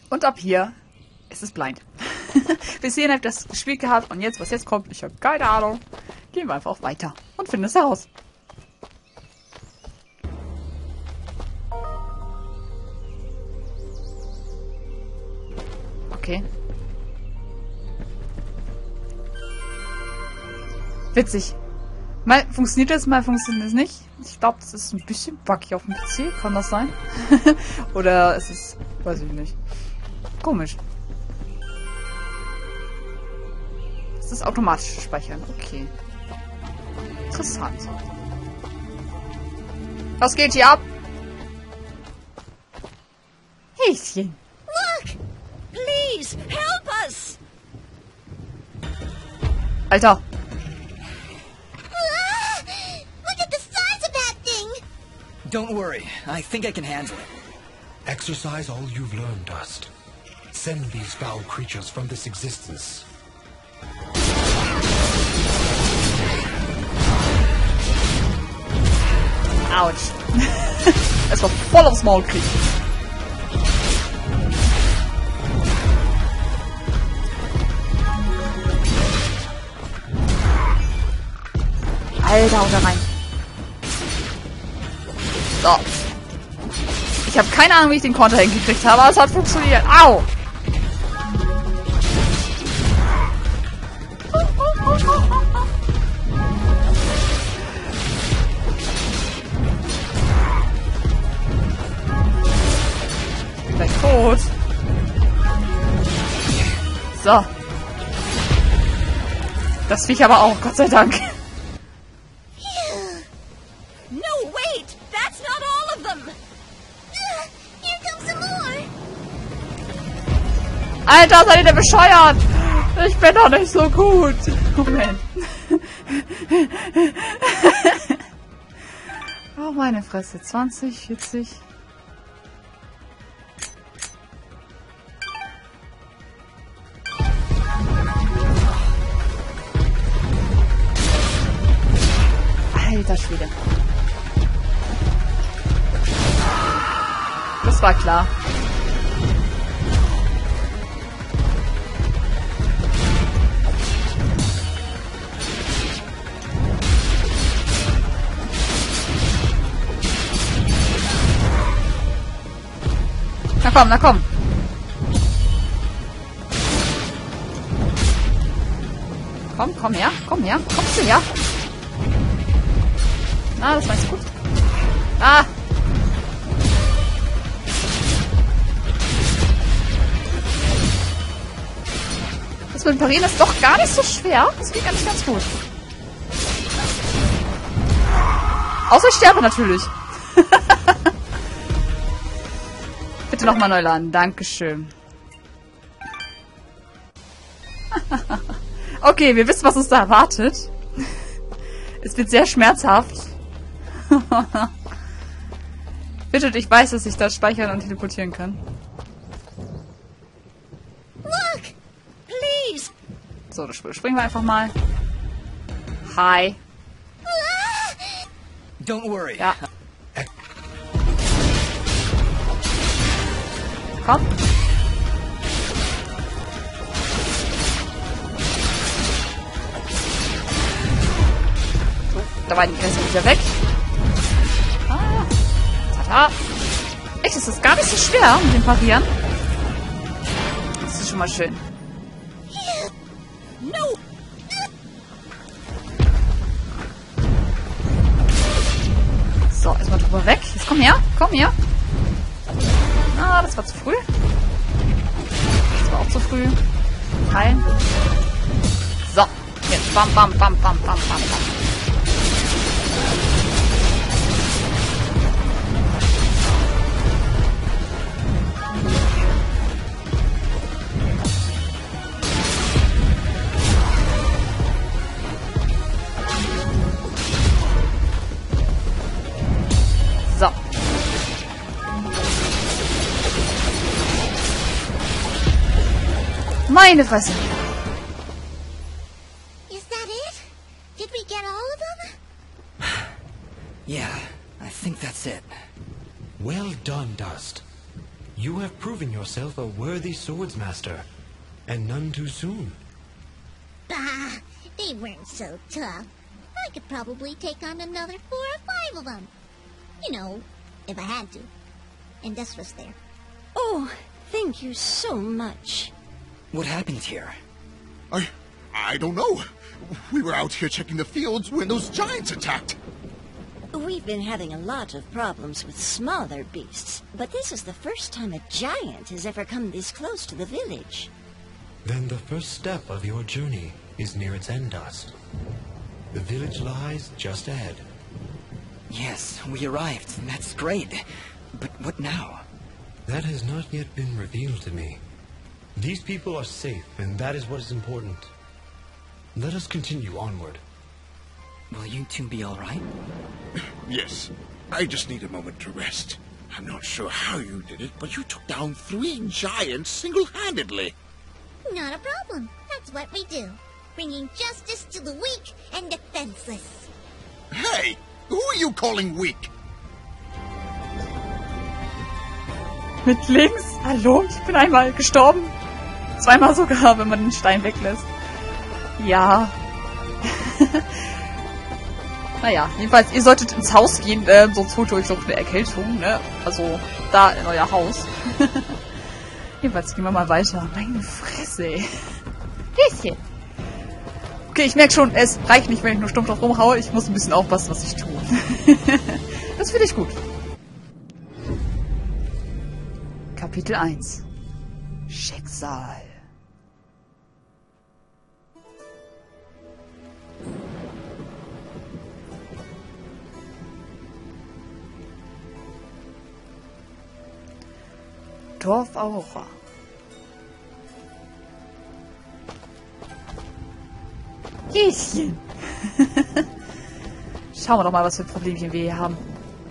Und ab hier ist es blind. Bis hierhin habe ich das gespielt gehabt und jetzt, was jetzt kommt, ich habe keine Ahnung. Gehen wir einfach weiter und finden es heraus. Okay. Witzig. Mal funktioniert das, mal funktioniert es nicht. Ich glaube, das ist ein bisschen buggy auf dem PC. Kann das sein? Oder ist es... Weiß ich nicht. Komisch. Das ist automatisch speichern. Okay. Interessant. Was geht hier ab? Häschen. Look! Please, help us! Alter. Ah, look at the size of that thing! Don't worry, I think I can handle it. Exercise all you've learned, Dust. Send these foul creatures from this existence. Autsch. Es war voll aufs Maul kriegen. Alter, und da rein. So. Ich habe keine Ahnung, wie ich den Konter hingekriegt habe, aber es hat funktioniert. Au! Ich bin gleich tot. So. Das Viech aber auch, Gott sei Dank. No, wait! That's not all of them! Here comes some more! Alter, seid ihr denn bescheuert? Ich bin doch nicht so gut. Moment. Oh, meine Fresse. 20, 40. Alter Schwede. Das war klar. Na komm, na komm. Komm her, komm her. Kommst du her? Ah, das war jetzt gut. Ah! Das mit dem Parieren ist doch gar nicht so schwer. Das geht ganz, ganz gut. Außer ich sterbe natürlich. Bitte nochmal neu laden. Dankeschön. Okay, wir wissen, was uns da erwartet. Es wird sehr schmerzhaft. Bitte, ich weiß, dass ich da speichern und teleportieren kann. Look! Please! So, das springen wir einfach mal. Hi. Don't worry. Ja. Komm. So, da war die Grenze wieder weg. Ah. Echt, ist das gar nicht so schwer mit dem Parieren. Das ist schon mal schön. No! So, erstmal drüber weg. Jetzt komm her, komm her. Ah, das war zu früh. Das war auch zu früh. Heilen. So, jetzt bam, bam, bam, bam, bam, bam, bam. So. Meine Fresse. Is that it? Did we get all of them? Yeah, I think that's it. Well done, Dust. You have proven yourself a worthy swordsmaster, and none too soon. Bah, they weren't so tough. I could probably take on another 4 or 5 of them. You know, if I had to. And Des was there. Oh, thank you so much. What happened here? I don't know. We were out here checking the fields when those giants attacked. We've been having a lot of problems with smaller beasts, but this is the first time a giant has ever come this close to the village. Then the first step of your journey is near its end, Dust. The village lies just ahead. Yes, we arrived. That's great. But what now? That has not yet been revealed to me. These people are safe, and that is what is important. Let us continue onward. Will you two be all right? Yes. I just need a moment to rest. I'm not sure how you did it, but you took down 3 giants single-handedly. Not a problem. That's what we do. Bringing justice to the weak and defenseless. Hey! Who are you calling weak? Mit links? Hallo? Ich bin einmal gestorben. 2-mal sogar, wenn man den Stein weglässt. Ja. Naja, jedenfalls, ihr solltet ins Haus gehen, sonst holt ihr euch so eine Erkältung, ne? Also, da in euer Haus. Jedenfalls gehen wir mal weiter. Meine Fresse, ey. Bisschen. Okay, ich merke schon, es reicht nicht, wenn ich nur stumpf drauf rumhaue. Ich muss ein bisschen aufpassen, was ich tue. Das finde ich gut. Kapitel 1. Schicksal. Dorf Aurora. Häschen. Schauen wir doch mal, was für Problemchen wir hier haben.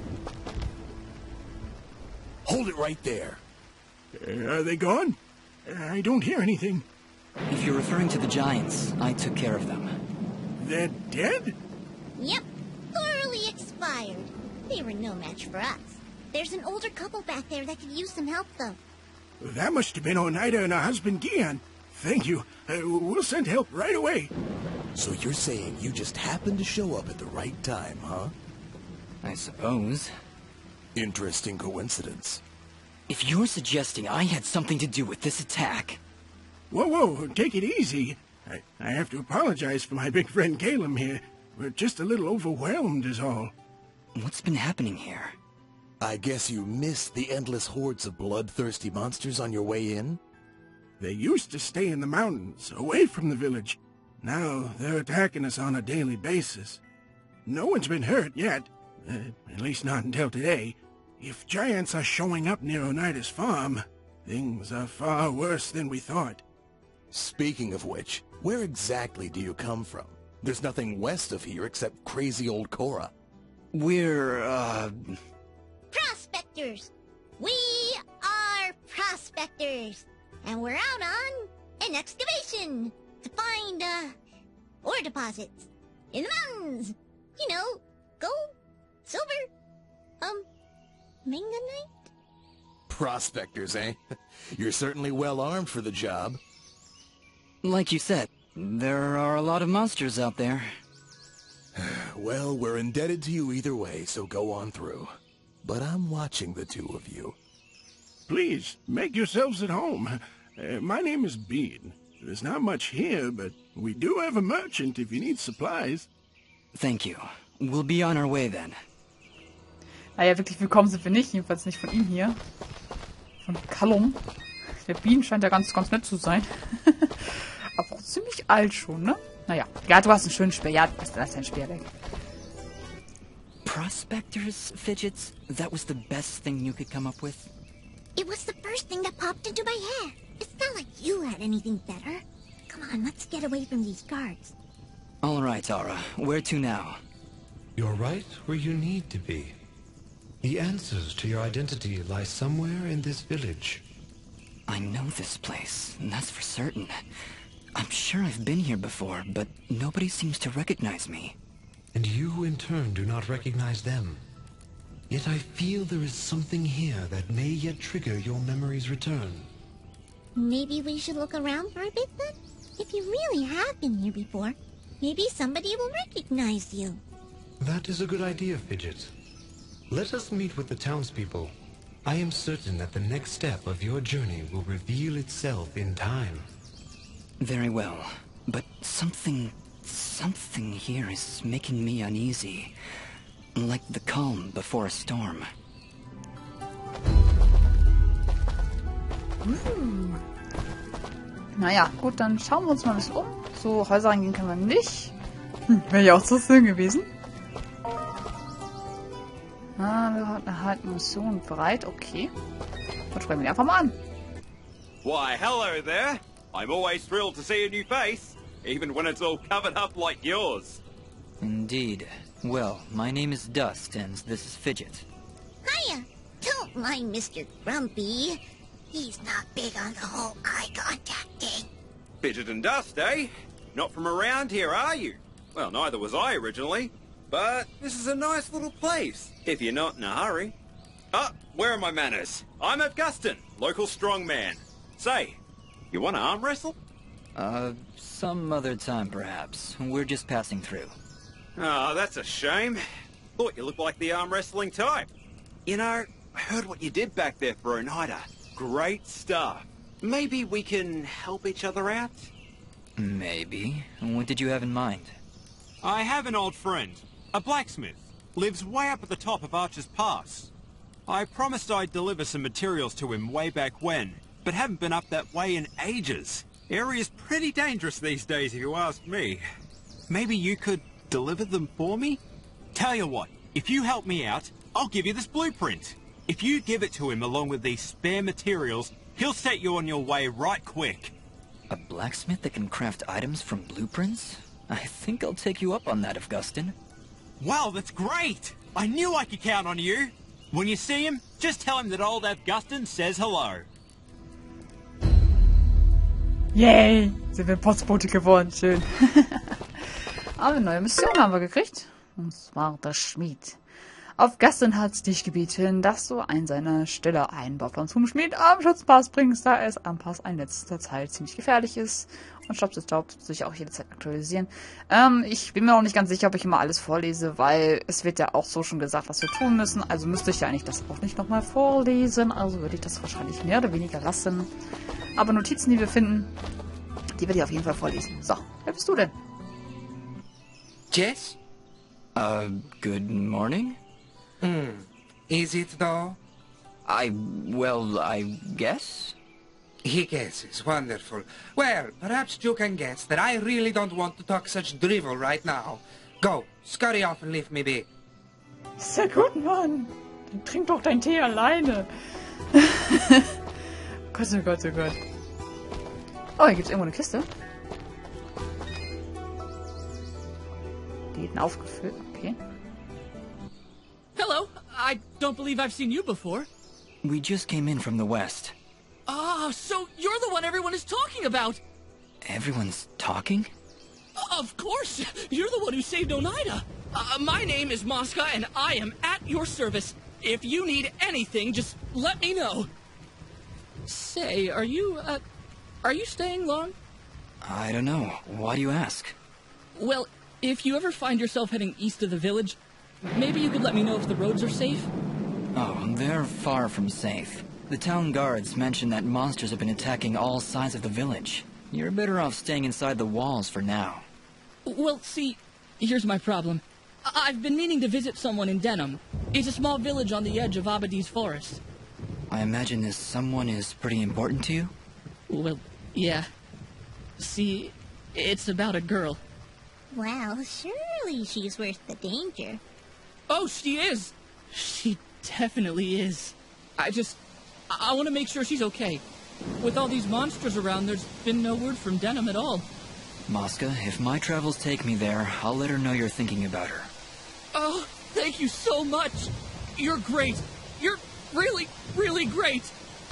Hold it right there. Are they gone? I don't hear anything. If you're referring to the giants, I took care of them. They're dead? Yep. Thoroughly expired. They were no match for us. There's an older couple back there that could use some help, though. That must have been Oneida and her husband Gian. Thank you. We'll send help right away. So you're saying you just happened to show up at the right time, huh? I suppose. Interesting coincidence. If you're suggesting I had something to do with this attack... Whoa, take it easy. I have to apologize for my big friend Caleb here. We're just a little overwhelmed is all. What's been happening here? I guess you missed the endless hordes of bloodthirsty monsters on your way in? They used to stay in the mountains, away from the village. Now they're attacking us on a daily basis. No one's been hurt yet, at least not until today. If giants are showing up near Oneida's farm, things are far worse than we thought. Speaking of which, where exactly do you come from? There's nothing west of here except crazy old Cora. We're, Prospectors! We are prospectors! And we're out on an excavation to find, ore deposits in the mountains. You know, gold, silver, manganite? Prospectors, eh? You're certainly well armed for the job. Like you said, there are a lot of monsters out there. Well, we're indebted to you either way, so go on through. But I'm watching the two of you. Please, make yourselves at home. My name is Bean. There's not much here, but we do have a merchant if you need supplies. Thank you. We'll be on our way then. Naja, wirklich willkommen sind wir nicht. Jedenfalls nicht von ihm hier. Von Callum. Der Bean scheint ja ganz nett zu sein. Aber auch ziemlich alt schon, ne? Naja. Ja, du hast einen schönen Speer. Ja, lass dein Speer weg. Prospectors, Fidgets? That was the best thing you could come up with? It was the first thing that popped into my head. It's not like you had anything better. Come on, let's get away from these guards. All right, Aura. Where to now? You're right where you need to be. The answers to your identity lie somewhere in this village. I know this place, and that's for certain. I'm sure I've been here before, but nobody seems to recognize me. And you, in turn, do not recognize them. Yet I feel there is something here that may yet trigger your memory's return. Maybe we should look around for a bit then? If you really have been here before, maybe somebody will recognize you. That is a good idea, Fidget. Let us meet with the townspeople. I am certain that the next step of your journey will reveal itself in time. Very well, but something here is making me uneasy. Like the calm before a storm. Naja, gut, dann schauen wir uns mal ein bisschen um. So, Häuser reingehen können wir nicht. Wäre ja auch so schön gewesen. Wir erhalten Mission bereit, okay. Dann sprechen wir die einfach mal an. Why, hello there. I'm always thrilled to see a new face, even when it's all covered up like yours. Indeed. Well, my name is Dust, and this is Fidget. Hiya! Don't mind Mr. Grumpy. He's not big on the whole eye contact thing. Fidget and Dust, eh? Not from around here, are you? Well, neither was I originally. But this is a nice little place, if you're not in a hurry. Ah, where are my manners? I'm Augustin, local strongman. Say, you want to arm wrestle? Some other time perhaps. We're just passing through. Oh, that's a shame. Thought you looked like the arm wrestling type. You know, I heard what you did back there for Oneida. Great stuff. Maybe we can help each other out? Maybe. What did you have in mind? I have an old friend, a blacksmith. Lives way up at the top of Archer's Pass. I promised I'd deliver some materials to him way back when, but haven't been up that way in ages. Area's pretty dangerous these days, if you ask me. Maybe you could deliver them for me? Tell you what, if you help me out, I'll give you this blueprint. If you give it to him along with these spare materials, he'll set you on your way right quick. A blacksmith that can craft items from blueprints? I think I'll take you up on that, Augustin. Wow, that's great! I knew I could count on you. When you see him, just tell him that old Augustin says hello. Yay! Sind wir Postbote geworden, schön. Aber eine neue Mission haben wir gekriegt. Und zwar der Schmied. Augustin hat dich gebeten, dass du an seiner Stelle einen Bauplan zum Schmied am Schutzpass bringst, da es am Pass in letzter Zeit ziemlich gefährlich ist. Und Staub sich auch jederzeit aktualisieren. Ich bin mir auch nicht ganz sicher, ob ich immer alles vorlese, weil es wird ja auch so schon gesagt, was wir tun müssen. Also müsste ich ja eigentlich das auch nicht nochmal vorlesen. Also würde ich das wahrscheinlich mehr oder weniger lassen. Aber Notizen, die wir finden, die werde ich auf jeden Fall vorlesen. So, wer bist du denn? Jess? Good morning? Is it though? I guess? He guesses. Wonderful. Well, perhaps you can guess that I really don't want to talk such drivel right now. Go, scurry off and leave me be. Sehr gut, Mann. Dann trink doch deinen Tee alleine. Gott, oh Gott, oh Gott. Oh, hier gibt's irgendwo eine Kiste. Die hat aufgefüllt, okay. Hello, I don't believe I've seen you before. We just came in from the west. Ah, so you're the one everyone is talking about. Everyone's talking? Of course, you're the one who saved Oneida. My name is Mosca, and I am at your service. If you need anything, just let me know. Say, are you staying long? I don't know. Why do you ask? Well, if you ever find yourself heading east of the village, maybe you could let me know if the roads are safe? Oh, they're far from safe. The town guards mentioned that monsters have been attacking all sides of the village. You're better off staying inside the walls for now. Well, see, here's my problem. I've been meaning to visit someone in Denham. It's a small village on the edge of Abadi's forest. I imagine this someone is pretty important to you? Well, yeah. See, it's about a girl. Well, surely she's worth the danger. Oh, she is! She definitely is. I want to make sure she's okay. With all these monsters around, there's been no word from Denham at all. Mosca, if my travels take me there, I'll let her know you're thinking about her. Oh, thank you so much. You're great. You're really, really great.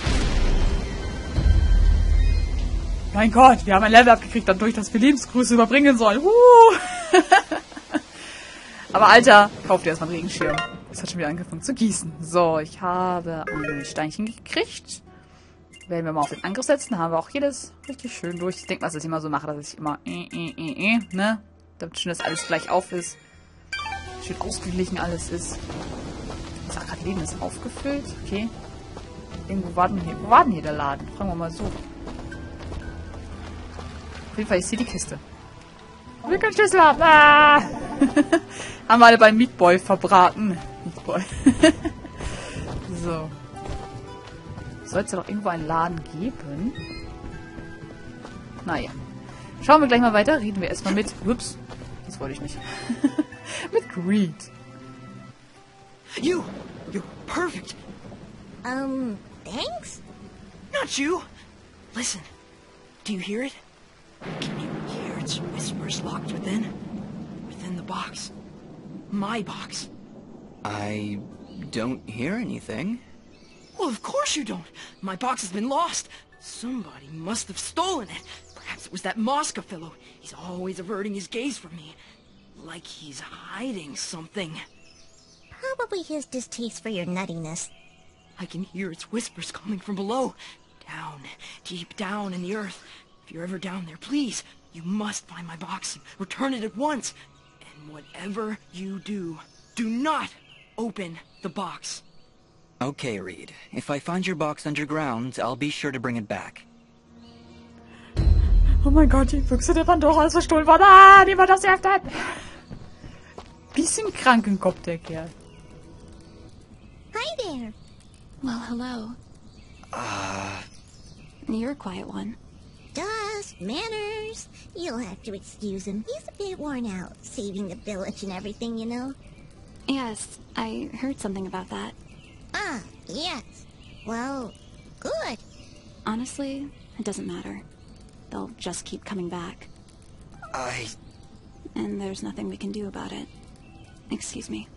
Mein Gott, wir haben ein Level abgekriegt, dadurch, dass wir Lebensgrüße überbringen sollen. Aber Alter, kauf dir erstmal einen Regenschirm. Es hat schon wieder angefangen zu gießen. So, ich habe ein Steinchen gekriegt. Werden wir mal auf den Angriff setzen. Da haben wir auch jedes richtig schön durch. Ich denke mal, dass ich immer so mache, dass ich immer ne? Damit schön, dass alles gleich auf ist. Schön ausgeglichen alles ist. Ich sag gerade, Leben ist aufgefüllt. Okay. Irgendwo war denn hier, wo war denn hier der Laden? Fragen wir mal so. Auf jeden Fall ist hier die Kiste. Wir können Schlüssel haben. Ah! Haben wir alle beim Meatboy verbraten. Meatboy. So. Soll es ja doch irgendwo einen Laden geben? Naja. Schauen wir gleich mal weiter. Reden wir erstmal mit... Ups. Das wollte ich nicht. Mit Greed. You're perfect. Thanks? Not you. Listen. Do you hear it? Can you hear its whispers locked within? Within the box. My box. I don't hear anything. Well, of course you don't. My box has been lost. Somebody must have stolen it. Perhaps it was that Mosca fellow. He's always averting his gaze from me. Like he's hiding something. Probably his distaste for your nuttiness. I can hear its whispers coming from below. Down, deep down in the earth. If you're ever down there, please, you must find my box and return it at once. And whatever you do, do not open the box. Okay, Reed. If I find your box underground, I'll be sure to bring it back. Oh mein Gott, die Büchse der Pandora ist verstohlen worden. Ah, niemand darf sie öffnen. Bisschen krank im Kopf, der Kerl. Hi there. Well, hello. You're a quiet one. Dust, manners. You'll have to excuse him. He's a bit worn out, saving the village and everything, you know. Yes, I heard something about that. Ah, yes. Well, good. Honestly, it doesn't matter. They'll just keep coming back. And there's nothing we can do about it. Excuse me.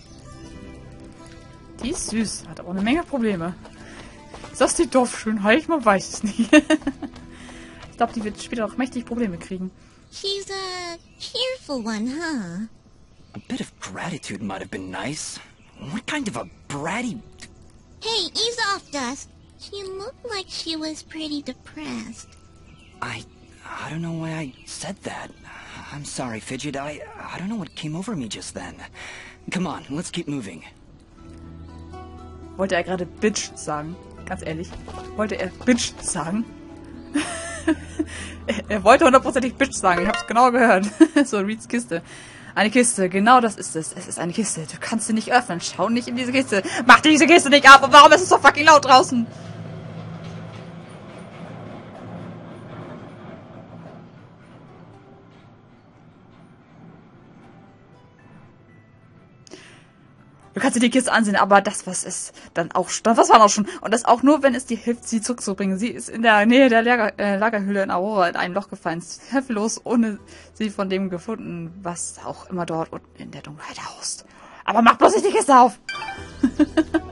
Die ist süß, hat aber eine Menge Probleme. Ist das die Dorfschönheit? Man weiß es nicht. Ich glaube, die wird später auch mächtig Probleme kriegen. She's a cheerful one, huh? A bit of gratitude might have been nice. What kind of a bratty... Hey, ease off, Dust. She looked like she was pretty depressed. I don't know why I said that. I'm sorry, Fidget. I don't know what came over me just then. Come on, let's keep moving. Wollte er gerade Bitch sagen? Ganz ehrlich. Wollte er Bitch sagen? Er wollte hundertprozentig Bitch sagen. Ich hab's genau gehört. So, Reeds Kiste. Eine Kiste, genau das ist es. Es ist eine Kiste. Du kannst sie nicht öffnen. Schau nicht in diese Kiste. Mach diese Kiste nicht ab. Und warum ist es so fucking laut draußen? Du kannst dir die Kiste ansehen, aber das, was ist dann auch... Was war noch schon? Und das auch nur, wenn es dir hilft, sie zurückzubringen. Sie ist in der Nähe der Lagerhülle in Aurora in ein Loch gefallen. Hilflos, ohne sie von dem gefunden, was auch immer dort unten in der Dunkelheit haust. Aber mach bloß nicht die Kiste auf!